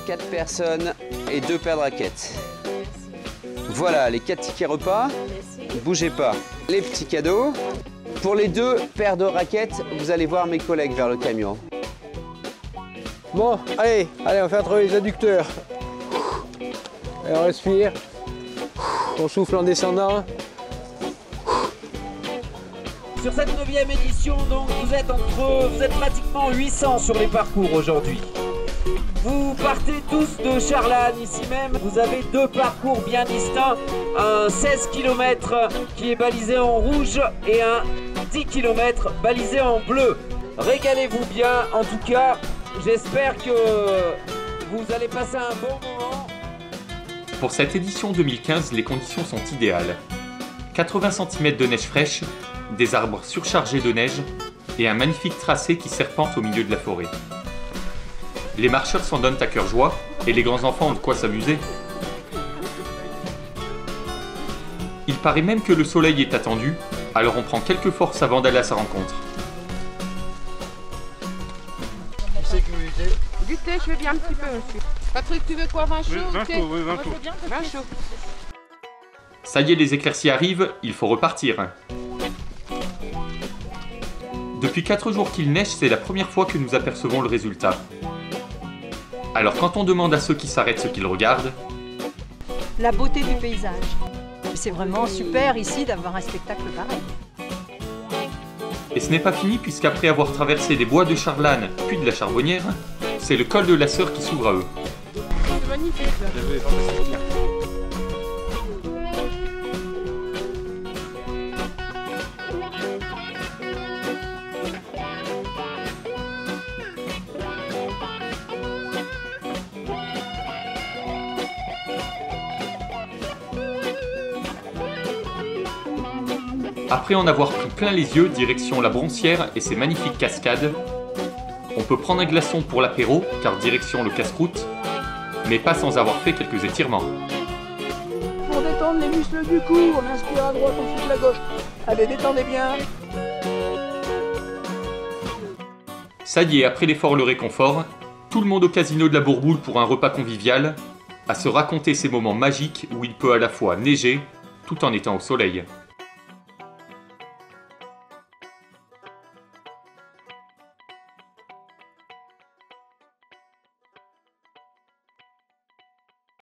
4 personnes et 2 paires de raquettes. Voilà, les 4 tickets repas. Bougez pas. Les petits cadeaux. Pour les 2 paires de raquettes, vous allez voir mes collègues vers le camion. Bon, allez, on va faire travailler les adducteurs. Et on respire. On souffle en descendant. Sur cette 9e édition, donc, vous êtes pratiquement 800 sur les parcours aujourd'hui. Vous partez tous de Charlane, ici même. Vous avez 2 parcours bien distincts. Un 16 km qui est balisé en rouge et un 10 km balisé en bleu. Régalez-vous bien, en tout cas, j'espère que vous allez passer un bon moment. Pour cette édition 2015, les conditions sont idéales. 80 cm de neige fraîche, des arbres surchargés de neige et un magnifique tracé qui serpente au milieu de la forêt. Les marcheurs s'en donnent à cœur joie et les grands enfants ont de quoi s'amuser. Il paraît même que le soleil est attendu, alors on prend quelques forces avant d'aller à sa rencontre. Sécurité. Du thé, je veux bien un petit peu, monsieur. Patrick, tu veux quoi, vin chaud? Vin chaud, oui, vin chaud. Vin chaud. Ça y est, les éclaircies arrivent, il faut repartir. Depuis 4 jours qu'il neige, c'est la première fois que nous apercevons le résultat. Alors quand on demande à ceux qui s'arrêtent ce qu'ils regardent... La beauté du paysage. C'est vraiment super ici d'avoir un spectacle pareil. Et ce n'est pas fini puisqu'après avoir traversé les bois de Charlane puis de la Charbonnière, c'est le col de la Sœur qui s'ouvre à eux. C'est magnifique. Après en avoir pris plein les yeux, direction la Broncière et ses magnifiques cascades, on peut prendre un glaçon pour l'apéro, car direction le casse-croûte, mais pas sans avoir fait quelques étirements. Pour détendre les muscles du cou, on inspire à droite, on souffle à gauche. Allez, détendez bien. Ça y est, après l'effort le réconfort, tout le monde au casino de la Bourboule pour un repas convivial, à se raconter ces moments magiques où il peut à la fois neiger, tout en étant au soleil.